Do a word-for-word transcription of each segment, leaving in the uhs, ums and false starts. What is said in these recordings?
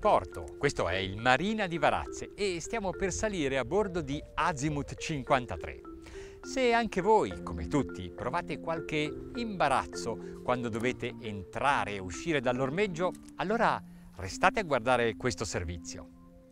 porto. Questo è il Marina di Varazze e stiamo per salire a bordo di Azimut cinquantatré. Se anche voi, come tutti, provate qualche imbarazzo quando dovete entrare e uscire dall'ormeggio, allora restate a guardare questo servizio.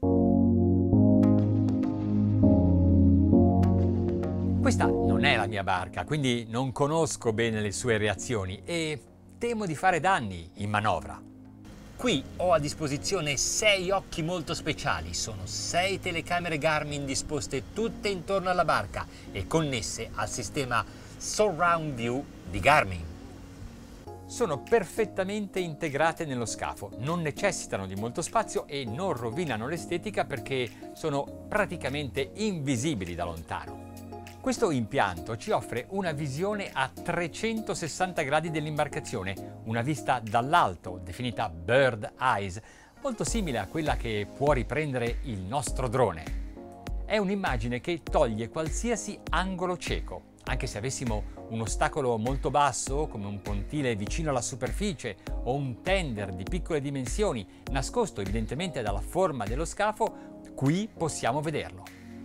Questa non è la mia barca, quindi non conosco bene le sue reazioni e temo di fare danni in manovra. Qui ho a disposizione sei occhi molto speciali, sono sei telecamere Garmin disposte tutte intorno alla barca e connesse al sistema Surround View di Garmin. Sono perfettamente integrate nello scafo, non necessitano di molto spazio e non rovinano l'estetica perché sono praticamente invisibili da lontano. Questo impianto ci offre una visione a trecentosessanta gradi dell'imbarcazione, una vista dall'alto, definita Bird Eyes, molto simile a quella che può riprendere il nostro drone. È un'immagine che toglie qualsiasi angolo cieco, anche se avessimo un ostacolo molto basso, come un pontile vicino alla superficie o un tender di piccole dimensioni, nascosto evidentemente dalla forma dello scafo, qui possiamo vederlo.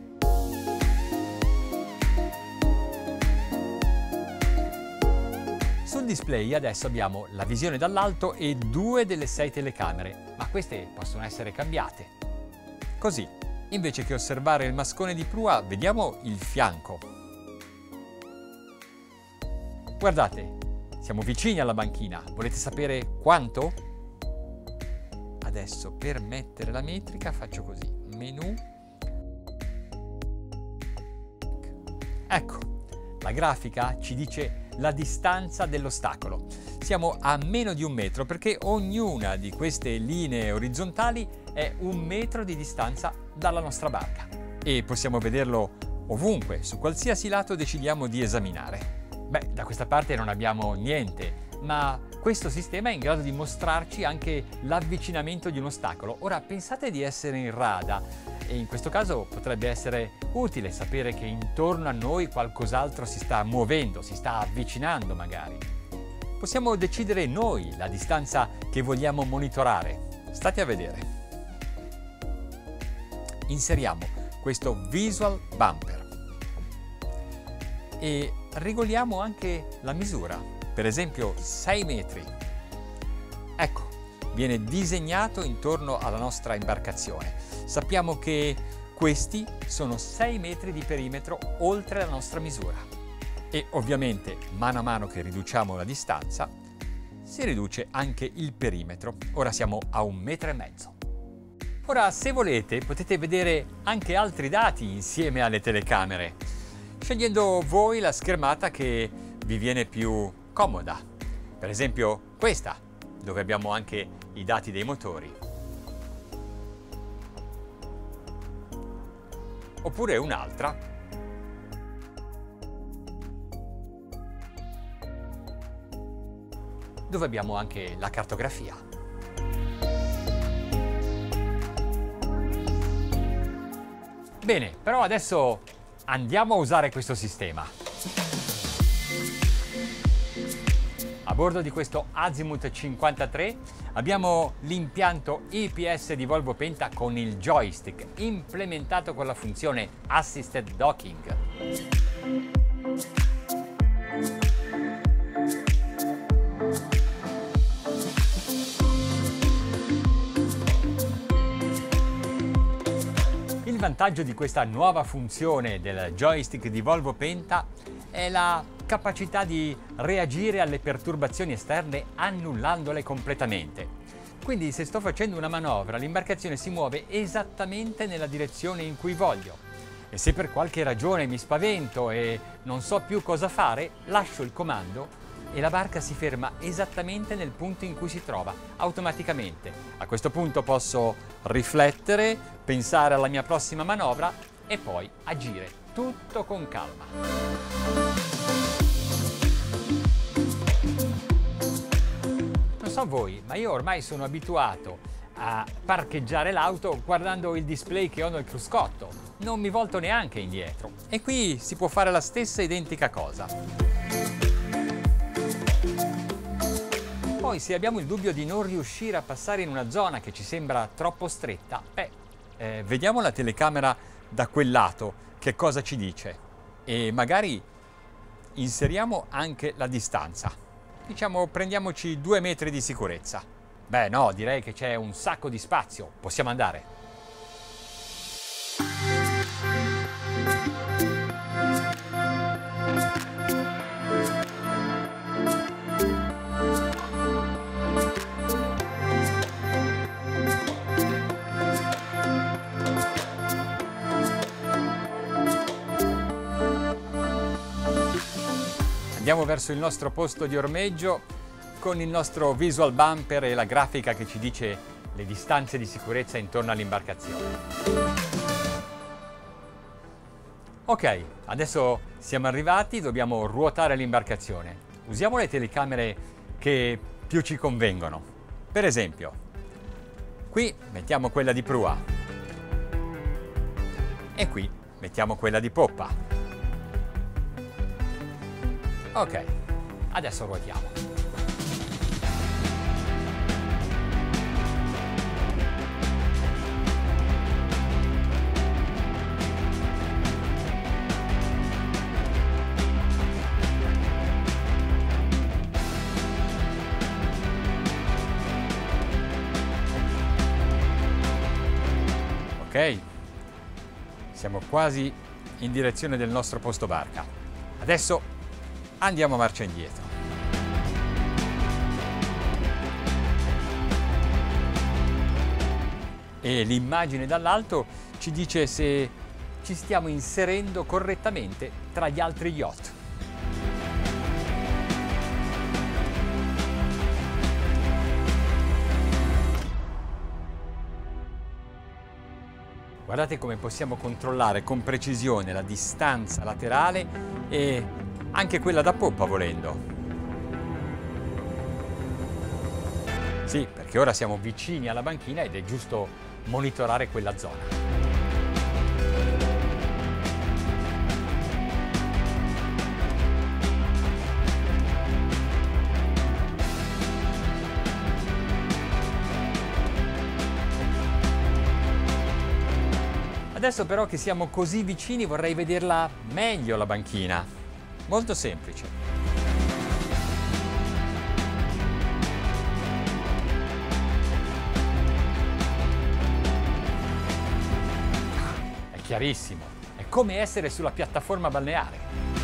Sul display adesso abbiamo la visione dall'alto e due delle sei telecamere, ma queste possono essere cambiate. Così, invece che osservare il mascone di prua, vediamo il fianco. Guardate, siamo vicini alla banchina. Volete sapere quanto? Adesso per mettere la metrica faccio così, menu. Ecco, la grafica ci dice la distanza dell'ostacolo. Siamo a meno di un metro perché ognuna di queste linee orizzontali è un metro di distanza dalla nostra barca e possiamo vederlo ovunque, su qualsiasi lato decidiamo di esaminare. Beh, da questa parte non abbiamo niente, ma questo sistema è in grado di mostrarci anche l'avvicinamento di un ostacolo. Ora pensate di essere in rada e in questo caso potrebbe essere utile sapere che intorno a noi qualcos'altro si sta muovendo, si sta avvicinando magari. Possiamo decidere noi la distanza che vogliamo monitorare. State a vedere. Inseriamo questo Visual Bumper e regoliamo anche la misura, per esempio sei metri. Ecco, viene disegnato intorno alla nostra imbarcazione. Sappiamo che questi sono sei metri di perimetro oltre la nostra misura e ovviamente mano a mano che riduciamo la distanza si riduce anche il perimetro. Ora siamo a un metro e mezzo. Ora, se volete, potete vedere anche altri dati insieme alle telecamere, scegliendo voi la schermata che vi viene più comoda. Per esempio questa, dove abbiamo anche i dati dei motori. Oppure un'altra, dove abbiamo anche la cartografia. Bene, però adesso andiamo a usare questo sistema. A bordo di questo Azimut cinquantatré abbiamo l'impianto I P S di Volvo Penta con il joystick implementato con la funzione Assisted Docking. Il vantaggio di questa nuova funzione del joystick di Volvo Penta è la capacità di reagire alle perturbazioni esterne annullandole completamente. Quindi se sto facendo una manovra, l'imbarcazione si muove esattamente nella direzione in cui voglio. E se per qualche ragione mi spavento e non so più cosa fare, lascio il comando e la barca si ferma esattamente nel punto in cui si trova, automaticamente. A questo punto posso riflettere, pensare alla mia prossima manovra e poi agire tutto con calma. Non so voi, ma io ormai sono abituato a parcheggiare l'auto guardando il display che ho nel cruscotto. Non mi volto neanche indietro. E qui si può fare la stessa identica cosa. Poi se abbiamo il dubbio di non riuscire a passare in una zona che ci sembra troppo stretta, beh, eh, vediamo la telecamera da quel lato, che cosa ci dice. E magari inseriamo anche la distanza. Diciamo, prendiamoci due metri di sicurezza. Beh no, direi che c'è un sacco di spazio, possiamo andare. Andiamo verso il nostro posto di ormeggio con il nostro visual bumper e la grafica che ci dice le distanze di sicurezza intorno all'imbarcazione. Ok, adesso siamo arrivati, dobbiamo ruotare l'imbarcazione. Usiamo le telecamere che più ci convengono. Per esempio, qui mettiamo quella di prua e qui mettiamo quella di poppa. Ok, adesso ruotiamo. Ok, siamo quasi in direzione del nostro posto barca. Adesso andiamo marcia indietro. E l'immagine dall'alto ci dice se ci stiamo inserendo correttamente tra gli altri yacht. Guardate come possiamo controllare con precisione la distanza laterale e anche quella da poppa volendo. Sì, perché ora siamo vicini alla banchina ed è giusto monitorare quella zona. Adesso però che siamo così vicini vorrei vederla meglio la banchina. Molto semplice. È chiarissimo, è come essere sulla piattaforma balneare.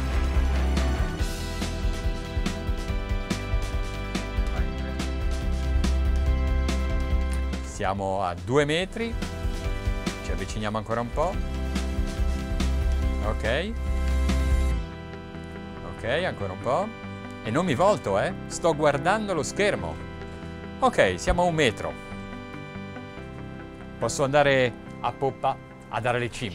Siamo a due metri, ci avviciniamo ancora un po'. Ok. Ok, ancora un po'. E non mi volto, eh? Sto guardando lo schermo. Ok, siamo a un metro. Posso andare a poppa a dare le cime.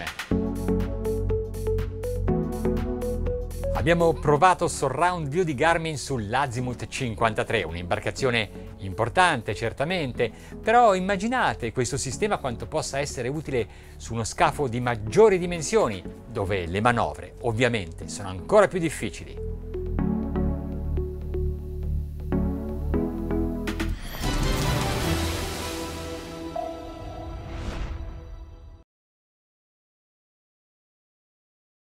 Abbiamo provato Surround View di Garmin sull'Azimut cinquantatré, un'imbarcazione importante certamente, però immaginate questo sistema quanto possa essere utile su uno scafo di maggiori dimensioni, dove le manovre ovviamente sono ancora più difficili.